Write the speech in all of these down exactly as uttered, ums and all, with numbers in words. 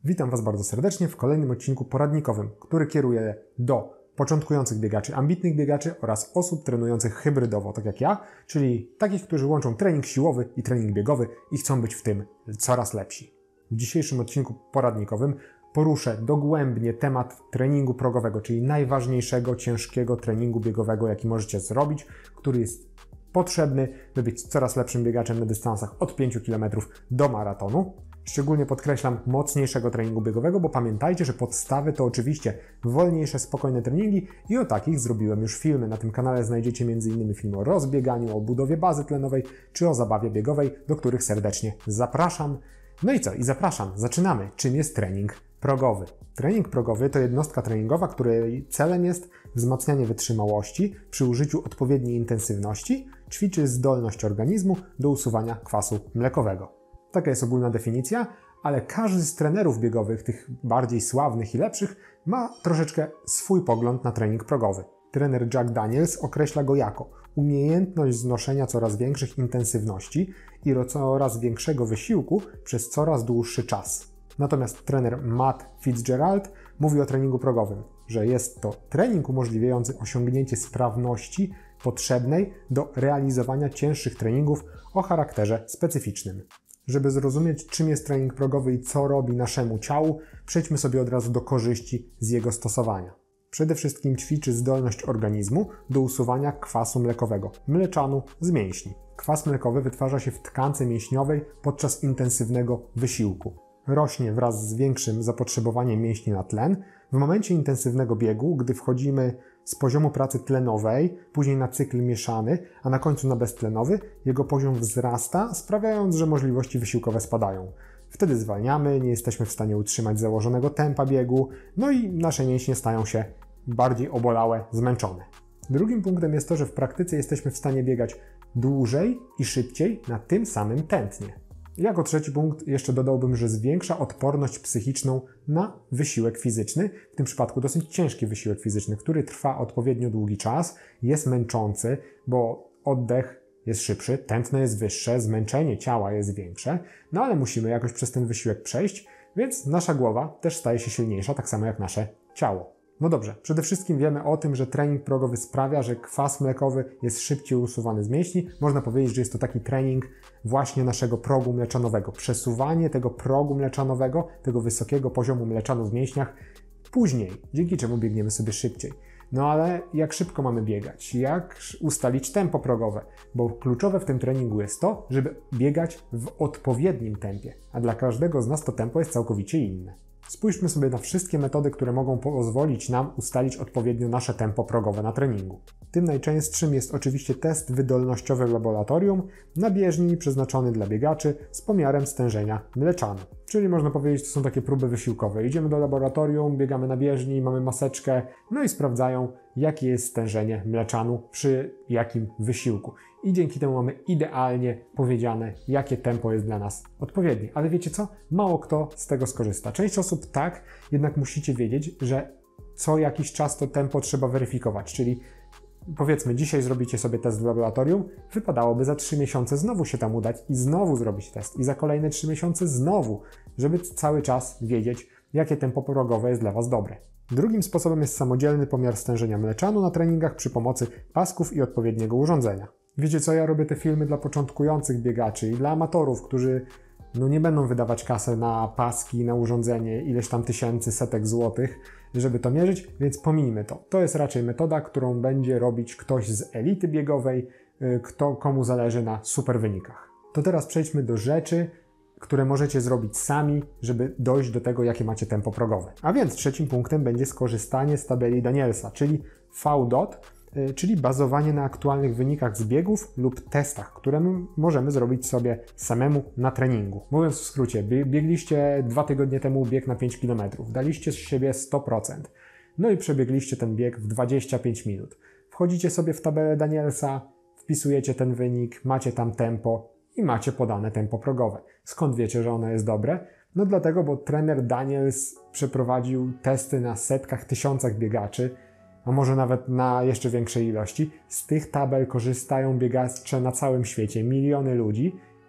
Witam Was bardzo serdecznie w kolejnym odcinku poradnikowym, który kieruje do początkujących biegaczy, ambitnych biegaczy oraz osób trenujących hybrydowo, tak jak ja, czyli takich, którzy łączą trening siłowy i trening biegowy i chcą być w tym coraz lepsi. W dzisiejszym odcinku poradnikowym poruszę dogłębnie temat treningu progowego, czyli najważniejszego, ciężkiego treningu biegowego, jaki możecie zrobić, który jest potrzebny, by być coraz lepszym biegaczem na dystansach od pięciu kilometrów do maratonu. Szczególnie podkreślam mocniejszego treningu biegowego, bo pamiętajcie, że podstawy to oczywiście wolniejsze, spokojne treningi i o takich zrobiłem już filmy. Na tym kanale znajdziecie między innymi film o rozbieganiu, o budowie bazy tlenowej czy o zabawie biegowej, do których serdecznie zapraszam. No i co? I zapraszam. Zaczynamy. Czym jest trening progowy? Trening progowy to jednostka treningowa, której celem jest wzmacnianie wytrzymałości przy użyciu odpowiedniej intensywności, ćwiczy zdolność organizmu do usuwania kwasu mlekowego. Taka jest ogólna definicja, ale każdy z trenerów biegowych, tych bardziej sławnych i lepszych, ma troszeczkę swój pogląd na trening progowy. Trener Jack Daniels określa go jako umiejętność znoszenia coraz większych intensywności i coraz większego wysiłku przez coraz dłuższy czas. Natomiast trener Matt Fitzgerald mówi o treningu progowym, że jest to trening umożliwiający osiągnięcie sprawności potrzebnej do realizowania cięższych treningów o charakterze specyficznym. Żeby zrozumieć, czym jest trening progowy i co robi naszemu ciału, przejdźmy sobie od razu do korzyści z jego stosowania. Przede wszystkim ćwiczy zdolność organizmu do usuwania kwasu mlekowego, mleczanu z mięśni. Kwas mlekowy wytwarza się w tkance mięśniowej podczas intensywnego wysiłku. Rośnie wraz z większym zapotrzebowaniem mięśni na tlen. W momencie intensywnego biegu, gdy wchodzimy z poziomu pracy tlenowej, później na cykl mieszany, a na końcu na beztlenowy, jego poziom wzrasta, sprawiając, że możliwości wysiłkowe spadają. Wtedy zwalniamy, nie jesteśmy w stanie utrzymać założonego tempa biegu, no i nasze mięśnie stają się bardziej obolałe, zmęczone. Drugim punktem jest to, że w praktyce jesteśmy w stanie biegać dłużej i szybciej na tym samym tętnie. Jako trzeci punkt jeszcze dodałbym, że zwiększa odporność psychiczną na wysiłek fizyczny, w tym przypadku dosyć ciężki wysiłek fizyczny, który trwa odpowiednio długi czas, jest męczący, bo oddech jest szybszy, tętno jest wyższe, zmęczenie ciała jest większe, no ale musimy jakoś przez ten wysiłek przejść, więc nasza głowa też staje się silniejsza, tak samo jak nasze ciało. No dobrze, przede wszystkim wiemy o tym, że trening progowy sprawia, że kwas mlekowy jest szybciej usuwany z mięśni. Można powiedzieć, że jest to taki trening właśnie naszego progu mleczanowego. Przesuwanie tego progu mleczanowego, tego wysokiego poziomu mleczanu w mięśniach później, dzięki czemu biegniemy sobie szybciej. No ale jak szybko mamy biegać? Jak ustalić tempo progowe? Bo kluczowe w tym treningu jest to, żeby biegać w odpowiednim tempie, a dla każdego z nas to tempo jest całkowicie inne. Spójrzmy sobie na wszystkie metody, które mogą pozwolić nam ustalić odpowiednio nasze tempo progowe na treningu. Tym najczęstszym jest oczywiście test wydolnościowy w laboratorium na bieżni przeznaczony dla biegaczy z pomiarem stężenia mleczanu. Czyli można powiedzieć, to są takie próby wysiłkowe. Idziemy do laboratorium, biegamy na bieżni, mamy maseczkę, no i sprawdzają, jakie jest stężenie mleczanu przy jakim wysiłku. I dzięki temu mamy idealnie powiedziane, jakie tempo jest dla nas odpowiednie. Ale wiecie co? Mało kto z tego skorzysta. Część osób tak, jednak musicie wiedzieć, że co jakiś czas to tempo trzeba weryfikować. Czyli powiedzmy, dzisiaj zrobicie sobie test w laboratorium, wypadałoby za trzy miesiące znowu się tam udać i znowu zrobić test. I za kolejne trzy miesiące znowu, żeby cały czas wiedzieć, jakie tempo progowe jest dla Was dobre. Drugim sposobem jest samodzielny pomiar stężenia mleczanu na treningach przy pomocy pasków i odpowiedniego urządzenia. Wiecie co, ja robię te filmy dla początkujących biegaczy i dla amatorów, którzy no nie będą wydawać kasy na paski, na urządzenie, ileś tam tysięcy, setek złotych, żeby to mierzyć, więc pomijmy to. To jest raczej metoda, którą będzie robić ktoś z elity biegowej, kto, komu zależy na super wynikach. To teraz przejdźmy do rzeczy, które możecie zrobić sami, żeby dojść do tego, jakie macie tempo progowe. A więc trzecim punktem będzie skorzystanie z tabeli Danielsa, czyli V D O T, czyli bazowanie na aktualnych wynikach z biegów lub testach, które możemy zrobić sobie samemu na treningu. Mówiąc w skrócie, biegliście dwa tygodnie temu bieg na pięć kilometrów, daliście z siebie sto procent, no i przebiegliście ten bieg w dwadzieścia pięć minut. Wchodzicie sobie w tabelę Danielsa, wpisujecie ten wynik, macie tam tempo i macie podane tempo progowe. Skąd wiecie, że ono jest dobre? No dlatego, bo trener Daniels przeprowadził testy na setkach, tysiącach biegaczy, a może nawet na jeszcze większej ilości. Z tych tabel korzystają biegacze na całym świecie, miliony ludzi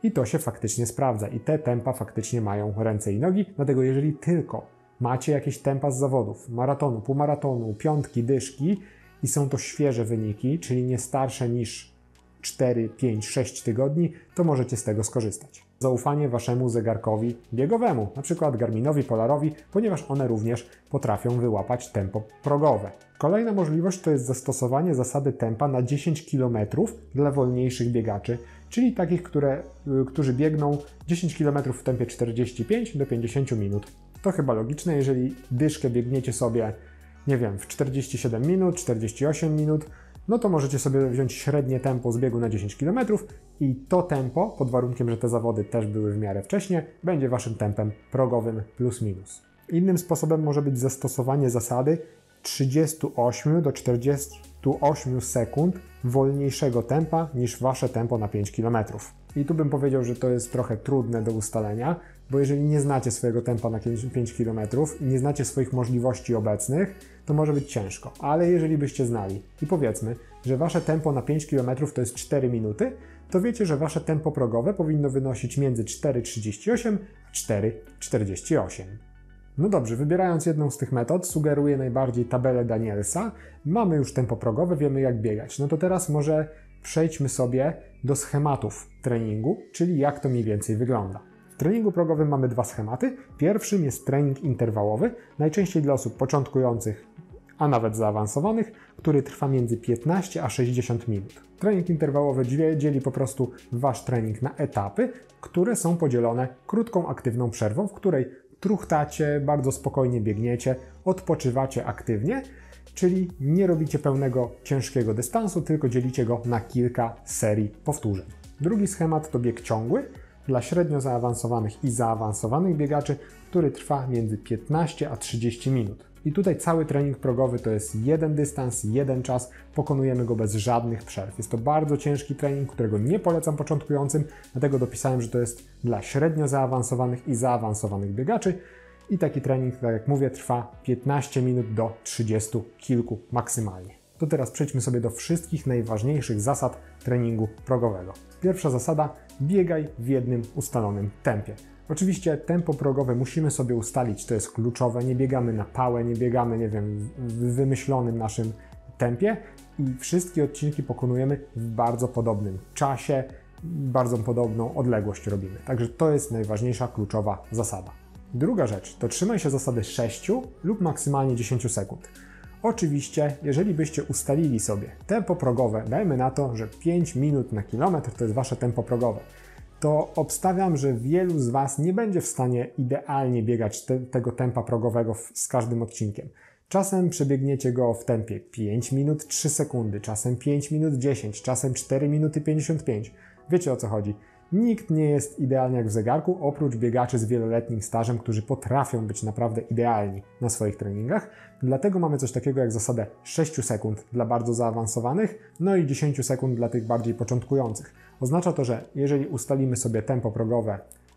I to się faktycznie sprawdza i te tempa faktycznie mają ręce i nogi, dlatego jeżeli tylko macie jakieś tempa z zawodów, maratonu, półmaratonu, piątki, dyszki i są to świeże wyniki, czyli nie starsze niż cztery, pięć, sześć tygodni, to możecie z tego skorzystać. Zaufanie waszemu zegarkowi biegowemu, na przykład Garminowi, Polarowi, ponieważ one również potrafią wyłapać tempo progowe. Kolejna możliwość to jest zastosowanie zasady tempa na dziesięć kilometrów dla wolniejszych biegaczy, czyli takich, które, którzy biegną dziesięć kilometrów w tempie czterdzieści pięć do pięćdziesięciu minut. To chyba logiczne, jeżeli dyszkę biegniecie sobie, nie wiem, w czterdzieści siedem minut, czterdzieści osiem minut, no to możecie sobie wziąć średnie tempo z biegu na dziesięć kilometrów i to tempo, pod warunkiem, że te zawody też były w miarę wcześnie, będzie waszym tempem progowym plus minus. Innym sposobem może być zastosowanie zasady trzydzieści osiem do czterdziestu ośmiu sekund wolniejszego tempa niż wasze tempo na pięć kilometrów. I tu bym powiedział, że to jest trochę trudne do ustalenia, bo jeżeli nie znacie swojego tempa na pięć kilometrów i nie znacie swoich możliwości obecnych, to może być ciężko. Ale jeżeli byście znali i powiedzmy, że wasze tempo na pięć kilometrów to jest cztery minuty, to wiecie, że wasze tempo progowe powinno wynosić między cztery trzydzieści osiem a cztery czterdzieści osiem. No dobrze, wybierając jedną z tych metod, sugeruję najbardziej tabelę Danielsa. Mamy już tempo progowe, wiemy jak biegać. No to teraz może przejdźmy sobie do schematów treningu, czyli jak to mniej więcej wygląda. W treningu progowym mamy dwa schematy. Pierwszym jest trening interwałowy, najczęściej dla osób początkujących, a nawet zaawansowanych, który trwa między piętnaście a sześćdziesiąt minut. Trening interwałowy dzieli po prostu wasz trening na etapy, które są podzielone krótką, aktywną przerwą, w której truchtacie, bardzo spokojnie biegniecie, odpoczywacie aktywnie, czyli nie robicie pełnego, ciężkiego dystansu, tylko dzielicie go na kilka serii powtórzeń. Drugi schemat to bieg ciągły dla średnio zaawansowanych i zaawansowanych biegaczy, który trwa między piętnaście a trzydzieści minut. I tutaj cały trening progowy to jest jeden dystans, jeden czas, pokonujemy go bez żadnych przerw. Jest to bardzo ciężki trening, którego nie polecam początkującym, dlatego dopisałem, że to jest dla średnio zaawansowanych i zaawansowanych biegaczy. I taki trening, tak jak mówię, trwa piętnaście minut do trzydziestu kilku maksymalnie. To teraz przejdźmy sobie do wszystkich najważniejszych zasad treningu progowego. Pierwsza zasada: biegaj w jednym ustalonym tempie. Oczywiście tempo progowe musimy sobie ustalić, to jest kluczowe, nie biegamy na pałę, nie biegamy, nie wiem, w wymyślonym naszym tempie i wszystkie odcinki pokonujemy w bardzo podobnym czasie, bardzo podobną odległość robimy. Także to jest najważniejsza, kluczowa zasada. Druga rzecz to trzymaj się zasady sześciu lub maksymalnie dziesięciu sekund. Oczywiście, jeżeli byście ustalili sobie tempo progowe, dajmy na to, że pięć minut na kilometr to jest wasze tempo progowe, to obstawiam, że wielu z was nie będzie w stanie idealnie biegać te, tego tempa progowego w, z każdym odcinkiem. Czasem przebiegniecie go w tempie pięć minut trzy sekundy, czasem pięć minut dziesięć, czasem cztery minuty pięćdziesiąt pięć. Wiecie o co chodzi. Nikt nie jest idealny jak w zegarku, oprócz biegaczy z wieloletnim stażem, którzy potrafią być naprawdę idealni na swoich treningach. Dlatego mamy coś takiego jak zasadę sześciu sekund dla bardzo zaawansowanych, no i dziesięciu sekund dla tych bardziej początkujących. Oznacza to, że jeżeli ustalimy sobie tempo progowe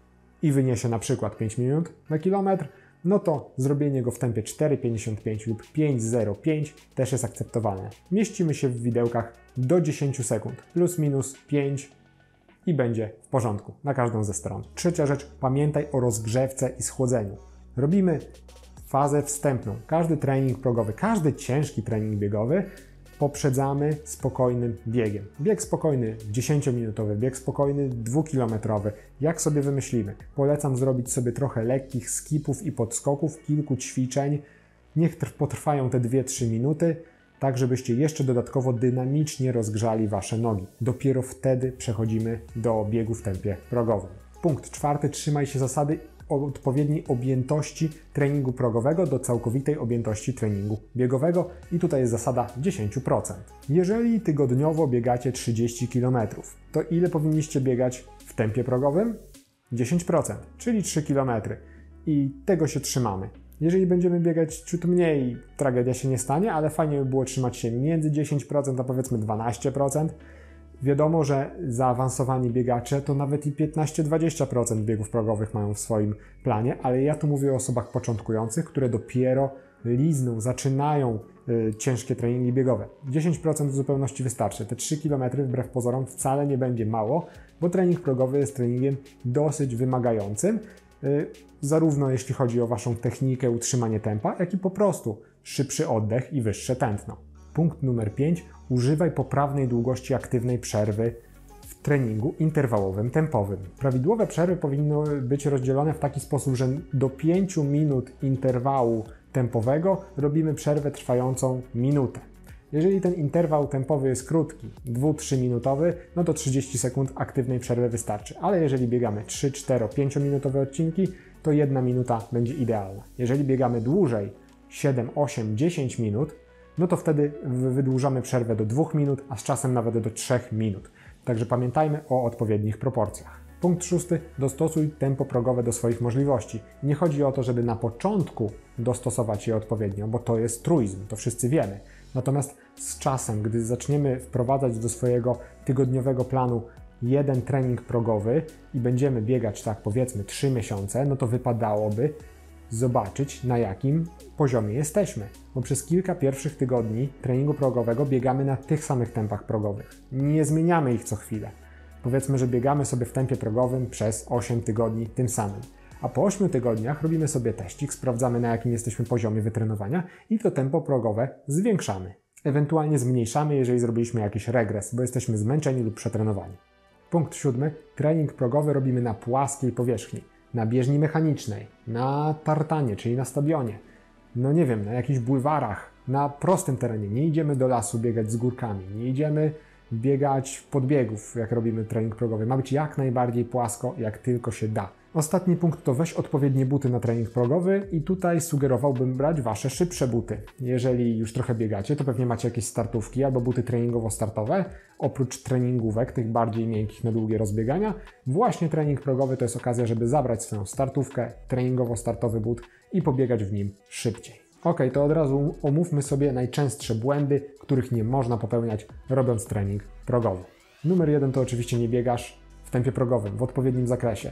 i wyniesie na przykład pięć minut na kilometr, no to zrobienie go w tempie cztery pięćdziesiąt pięć lub pięć zero pięć też jest akceptowalne. Mieścimy się w widełkach do dziesięciu sekund, plus minus pięć i będzie w porządku na każdą ze stron. Trzecia rzecz, pamiętaj o rozgrzewce i schłodzeniu. Robimy fazę wstępną. Każdy trening progowy, każdy ciężki trening biegowy poprzedzamy spokojnym biegiem. Bieg spokojny dziesięciominutowy, bieg spokojny dwukilometrowy. Jak sobie wymyślimy? Polecam zrobić sobie trochę lekkich skipów i podskoków, kilku ćwiczeń. Niech potrwają te dwie trzy minuty, tak żebyście jeszcze dodatkowo dynamicznie rozgrzali wasze nogi. Dopiero wtedy przechodzimy do biegu w tempie progowym. Punkt czwarty. Trzymaj się zasady odpowiedniej objętości treningu progowego do całkowitej objętości treningu biegowego i tutaj jest zasada dziesięć procent. Jeżeli tygodniowo biegacie trzydzieści kilometrów, to ile powinniście biegać w tempie progowym? dziesięć procent, czyli trzy kilometry i tego się trzymamy. Jeżeli będziemy biegać ciut mniej, tragedia się nie stanie, ale fajnie by było trzymać się między dziesięć procent a powiedzmy dwanaście procent. Wiadomo, że zaawansowani biegacze to nawet i piętnaście do dwudziestu procent biegów progowych mają w swoim planie, ale ja tu mówię o osobach początkujących, które dopiero lizną, zaczynają y, ciężkie treningi biegowe. dziesięć procent w zupełności wystarczy. Te trzy kilometry wbrew pozorom wcale nie będzie mało, bo trening progowy jest treningiem dosyć wymagającym, y, zarówno jeśli chodzi o Waszą technikę, utrzymanie tempa, jak i po prostu szybszy oddech i wyższe tętno. Punkt numer pięć. Używaj poprawnej długości aktywnej przerwy w treningu interwałowym tempowym. Prawidłowe przerwy powinny być rozdzielone w taki sposób, że do pięciu minut interwału tempowego robimy przerwę trwającą minutę. Jeżeli ten interwał tempowy jest krótki, dwu do trzech minutowy, no to trzydzieści sekund aktywnej przerwy wystarczy. Ale jeżeli biegamy trzy, cztery, pięciominutowe odcinki, to jedna minuta będzie idealna. Jeżeli biegamy dłużej, siedem, osiem, dziesięć minut, no to wtedy wydłużamy przerwę do dwóch minut, a z czasem nawet do trzech minut. Także pamiętajmy o odpowiednich proporcjach. Punkt szósty. Dostosuj tempo progowe do swoich możliwości. Nie chodzi o to, żeby na początku dostosować je odpowiednio, bo to jest truizm, to wszyscy wiemy. Natomiast z czasem, gdy zaczniemy wprowadzać do swojego tygodniowego planu jeden trening progowy i będziemy biegać tak powiedzmy trzy miesiące, no to wypadałoby zobaczyć, na jakim poziomie jesteśmy. Bo przez kilka pierwszych tygodni treningu progowego biegamy na tych samych tempach progowych. Nie zmieniamy ich co chwilę. Powiedzmy, że biegamy sobie w tempie progowym przez osiem tygodni tym samym. A po ośmiu tygodniach robimy sobie teścik, sprawdzamy, na jakim jesteśmy poziomie wytrenowania i to tempo progowe zwiększamy. Ewentualnie zmniejszamy, jeżeli zrobiliśmy jakiś regres, bo jesteśmy zmęczeni lub przetrenowani. Punkt siódmy. Trening progowy robimy na płaskiej powierzchni. Na bieżni mechanicznej, na tartanie, czyli na stadionie, no nie wiem, na jakichś bulwarach, na prostym terenie. Nie idziemy do lasu biegać z górkami, nie idziemy biegać podbiegów, jak robimy trening progowy. Ma być jak najbardziej płasko, jak tylko się da. Ostatni punkt to weź odpowiednie buty na trening progowy i tutaj sugerowałbym brać Wasze szybsze buty. Jeżeli już trochę biegacie, to pewnie macie jakieś startówki albo buty treningowo-startowe. Oprócz treningówek, tych bardziej miękkich na długie rozbiegania, właśnie trening progowy to jest okazja, żeby zabrać swoją startówkę, treningowo-startowy but i pobiegać w nim szybciej. Ok, to od razu omówmy sobie najczęstsze błędy, których nie można popełniać, robiąc trening progowy. Numer jeden to oczywiście nie biegasz w tempie progowym, w odpowiednim zakresie.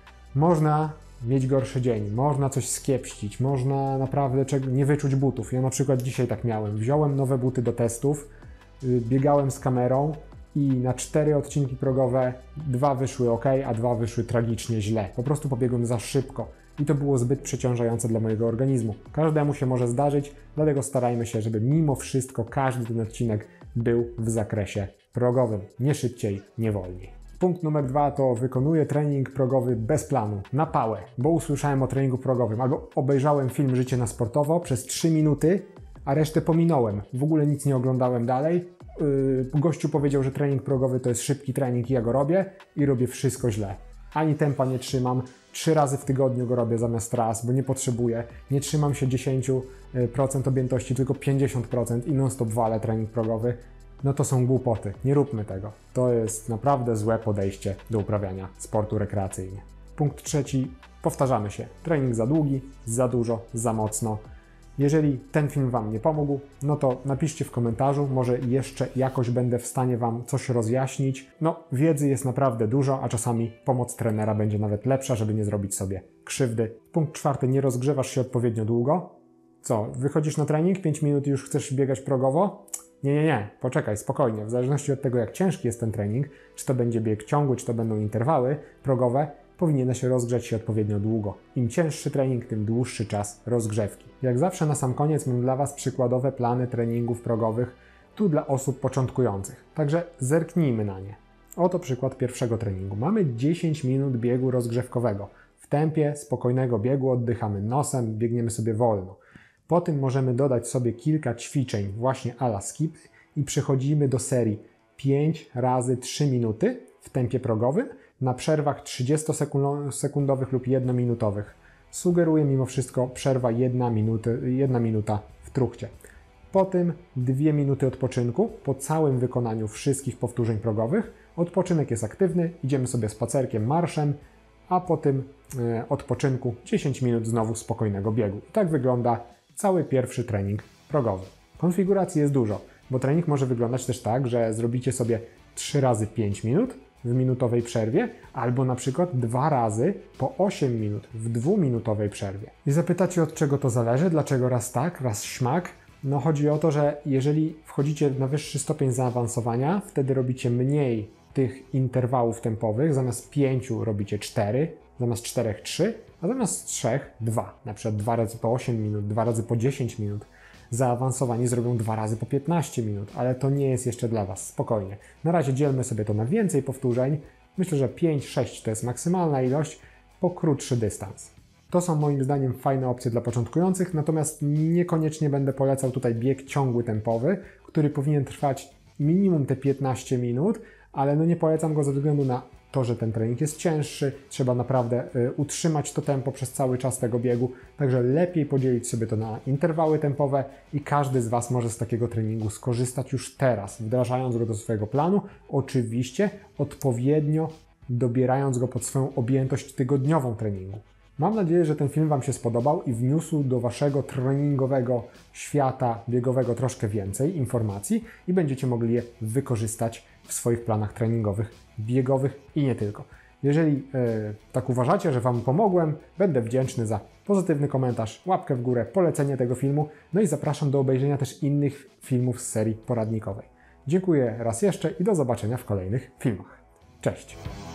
Można mieć gorszy dzień, można coś skiepścić, można naprawdę nie wyczuć butów. Ja na przykład dzisiaj tak miałem. Wziąłem nowe buty do testów, biegałem z kamerą i na cztery odcinki progowe dwa wyszły ok, a dwa wyszły tragicznie źle. Po prostu pobiegłem za szybko i to było zbyt przeciążające dla mojego organizmu. Każdemu się może zdarzyć, dlatego starajmy się, żeby mimo wszystko każdy ten odcinek był w zakresie progowym. Nie szybciej, nie wolniej. Punkt numer dwa to wykonuję trening progowy bez planu, na pałę, bo usłyszałem o treningu progowym albo obejrzałem film Życie na sportowo przez trzy minuty, a resztę pominąłem. W ogóle nic nie oglądałem dalej. Yy, gościu powiedział, że trening progowy to jest szybki trening i ja go robię i robię wszystko źle. Ani tempa nie trzymam, trzy razy w tygodniu go robię zamiast raz, bo nie potrzebuję. Nie trzymam się dziesięć procent objętości, tylko pięćdziesiąt procent i non-stop walę trening progowy. No to są głupoty. Nie róbmy tego. To jest naprawdę złe podejście do uprawiania sportu rekreacyjnie. Punkt trzeci. Powtarzamy się. Trening za długi, za dużo, za mocno. Jeżeli ten film Wam nie pomógł, no to napiszcie w komentarzu, może jeszcze jakoś będę w stanie Wam coś rozjaśnić. No, wiedzy jest naprawdę dużo, a czasami pomoc trenera będzie nawet lepsza, żeby nie zrobić sobie krzywdy. Punkt czwarty. Nie rozgrzewasz się odpowiednio długo. Co, wychodzisz na trening, pięć minut i już chcesz biegać progowo? Nie, nie, nie, poczekaj, spokojnie. W zależności od tego, jak ciężki jest ten trening, czy to będzie bieg ciągły, czy to będą interwały progowe, powinieneś rozgrzać się odpowiednio długo. Im cięższy trening, tym dłuższy czas rozgrzewki. Jak zawsze na sam koniec mam dla Was przykładowe plany treningów progowych, tu dla osób początkujących. Także zerknijmy na nie. Oto przykład pierwszego treningu. Mamy dziesięć minut biegu rozgrzewkowego. W tempie spokojnego biegu oddychamy nosem, biegniemy sobie wolno. Po tym możemy dodać sobie kilka ćwiczeń właśnie a la skip i przechodzimy do serii pięć razy trzy minuty w tempie progowym na przerwach trzydziestosekundowych lub jednominutowych. Sugeruję mimo wszystko przerwa jedna minuta w truchcie. Po tym dwie minuty odpoczynku po całym wykonaniu wszystkich powtórzeń progowych. Odpoczynek jest aktywny, idziemy sobie spacerkiem, marszem, a po tym e, odpoczynku dziesięć minut znowu spokojnego biegu. I tak wygląda cały pierwszy trening progowy. Konfiguracji jest dużo, bo trening może wyglądać też tak, że zrobicie sobie trzy razy pięć minut w minutowej przerwie, albo na przykład dwa razy po osiem minut w dwuminutowej przerwie. I zapytacie, od czego to zależy, dlaczego raz tak, raz śmak? No chodzi o to, że jeżeli wchodzicie na wyższy stopień zaawansowania, wtedy robicie mniej tych interwałów tempowych, zamiast pięciu robicie cztery, zamiast czterech trzy, a zamiast trzech dwa. Na przykład dwa razy po osiem minut, dwa razy po dziesięć minut. Zaawansowani zrobią dwa razy po piętnaście minut, ale to nie jest jeszcze dla Was, spokojnie. Na razie dzielmy sobie to na więcej powtórzeń. Myślę, że pięć sześć to jest maksymalna ilość po krótszy dystans. To są moim zdaniem fajne opcje dla początkujących, natomiast niekoniecznie będę polecał tutaj bieg ciągły tempowy, który powinien trwać minimum te piętnaście minut, ale no nie polecam go ze względu na to, że ten trening jest cięższy, trzeba naprawdę y, utrzymać to tempo przez cały czas tego biegu, także lepiej podzielić sobie to na interwały tempowe i każdy z Was może z takiego treningu skorzystać już teraz, wdrażając go do swojego planu, oczywiście odpowiednio dobierając go pod swoją objętość tygodniową treningu. Mam nadzieję, że ten film Wam się spodobał i wniósł do Waszego treningowego świata biegowego troszkę więcej informacji i będziecie mogli je wykorzystać w swoich planach treningowych, biegowych i nie tylko. Jeżeli e, tak uważacie, że Wam pomogłem, będę wdzięczny za pozytywny komentarz, łapkę w górę, polecenie tego filmu, no i zapraszam do obejrzenia też innych filmów z serii poradnikowej. Dziękuję raz jeszcze i do zobaczenia w kolejnych filmach. Cześć!